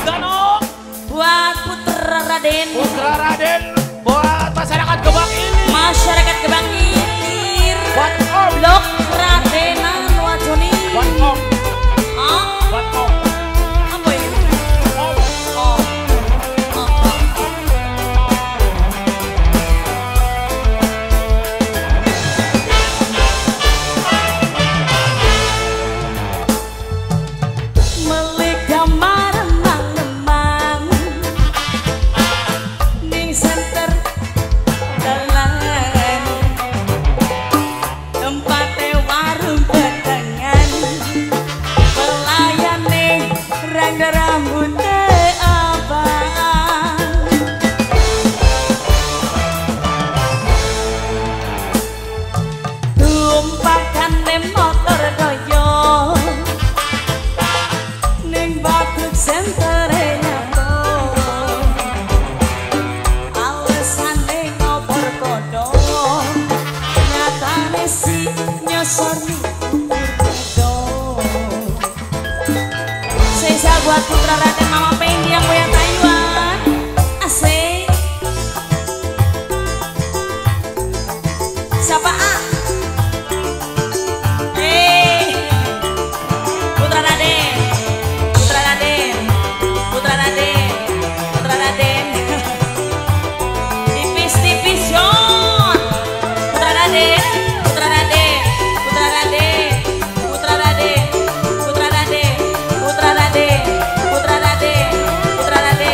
Ganong. Buat Putra Raden. Putra Raden. Buat masyarakat Gebang ini. Masyarakat Gebang Ilir. Buat Om. Blok Radenan Wajoni. Buat Om. Hah? Buat Om. Apa ini? Om. Oh. Oh. Melik gambar remang-remang ning center dalan tempate warung pedangan pelayane rang rambute abang tumpakane motor doyo ning batuk sentere nyato alesane ngopor kodo nyatane si nyosor kodo sisa buat Putra Raden Mama Pendi yang goyang Taiwan asik siapa Putra Raden, Putra Raden, Putra Raden, Putra Raden. Tipis-tipis John. Putra Raden, Putra Raden, Putra Raden, Putra Raden, Putra Raden, Putra Raden, Putra Raden, Putra Raden.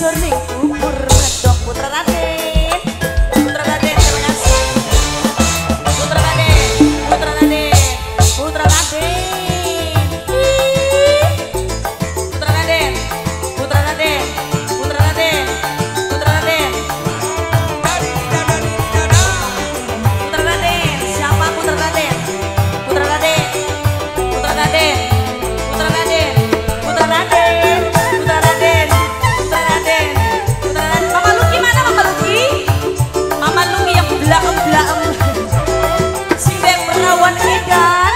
nyosor ning kubur medok putra Raden. Putra Raden, terima kasih. Putra Raden, Putra Raden, Putra Raden. Putra Raden, Putra Raden, Putra Raden, Putra Raden. Putra Raden, siapa Putra Raden? Putra Raden, Putra Raden, Putra Raden, Putra Raden, Putra Raden, Putra Raden, Putra Raden. Mama Luki mana Mama Luki? Mama Luki yang belaem-belaem. Sing dek perawan edan.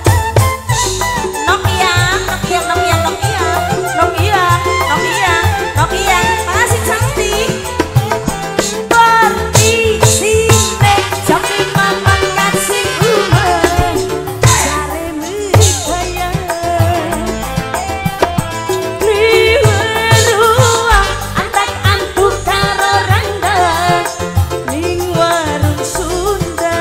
Nokia, Nokia, Nokia, Nokia, Nokia, Nokia, Nokia. Makasih cantik. Pergi sini jam 5 makan si rumah. Cari mekaya. Liweruang antak-antuk karo randa ning warung Sunda.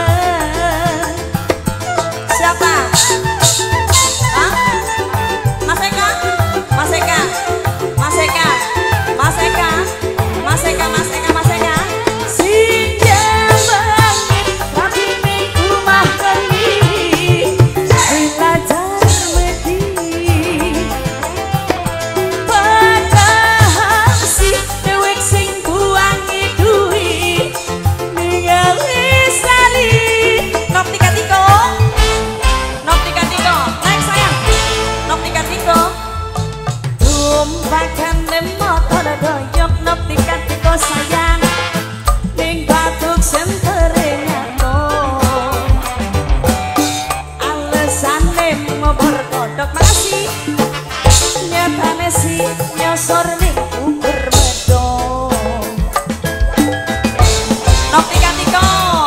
Siapa? Hah? Mas Eka? Mas Eka? Mas Eka? Mas Eka? Mas Eka, Mas Eka, Mas Eka. Sinja bangit tapi ning rumah kami belajar medi. Padahal si dewek sing buangi duit ningali sari. Nok tika tiko, nok tika tiko, naik sayang. Nok tika tiko, tumpakan motor doyok. Nok tika tiko sayang, ning batuk sentere nyato. Alesane mau berkodok. Makasih. Nyatane si nyosor ning kubur medok. Nok tika tiko.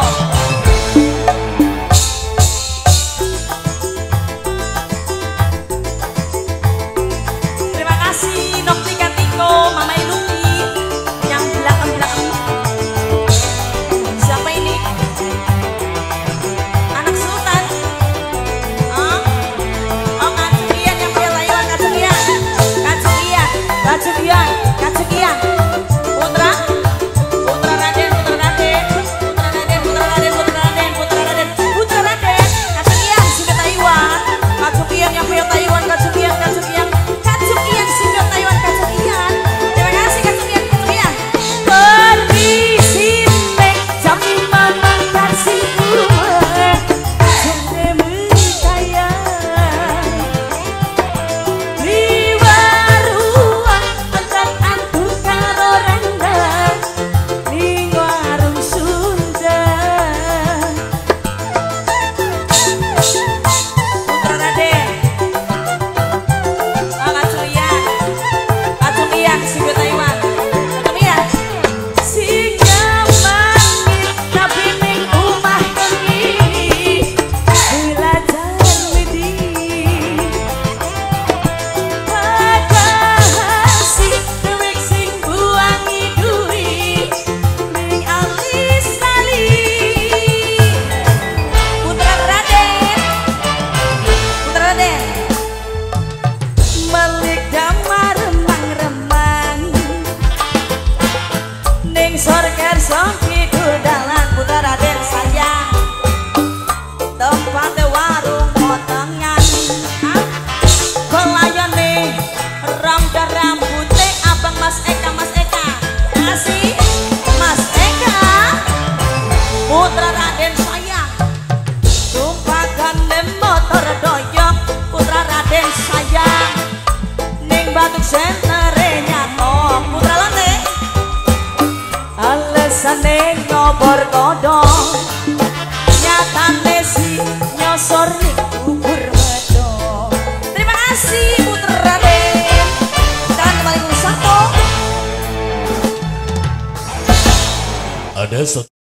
Terima kasih Nok tika tiko, Mama Luki yang belakang-belakang. Siapa ini? Anak Sultan. Oh, oh Kak Cukian yang punya Taiwan, Kak Cukian. Kak Cukian, Kak Cukian, Kak Cukian. Putra, Putra Raden, Putra Raden, Putra Raden, Putra Raden, Putra Raden, Putra Raden, Putra Raden. Kak Cukian, singa Taiwan. Kak Cukian yang punya Taiwan, Kak Cukian, Kak Cukian. Kak Cukian, singa Taiwan, Kak Cukian. Terima kasih Kak Cukian, Kak Cukian. Pergi sini jam 5 makan si rumah. Jane mekaya. Liweruang antak-antuk karo randa ning warung Sunda. Putra Raden, Kak Cukian, Kak Cukian, singa Taiwan. Kak Cukian. Singa mangit tapi ning omah kami belajar medi. Padahal si dewek sing buangi duit ning alis tali. Putra Raden, Putra Raden. Melik damar remang-remang ning sorker song kidul dalan. Putra Raden sayang tempatnya warung potongan. Pelayane rambut rambutnya abang Mas Eka, Mas Eka. Kasih Mas Eka. Putra Raden sayang tumpakan motor doyok. Putra Raden sayang ning batuk sentere nyato. Putra Raden alesane ngobor kodok. Nyatane si nyosor ning kubur medok. Terima kasih Putra Raden. Sekarang kembali ke Sako. Ada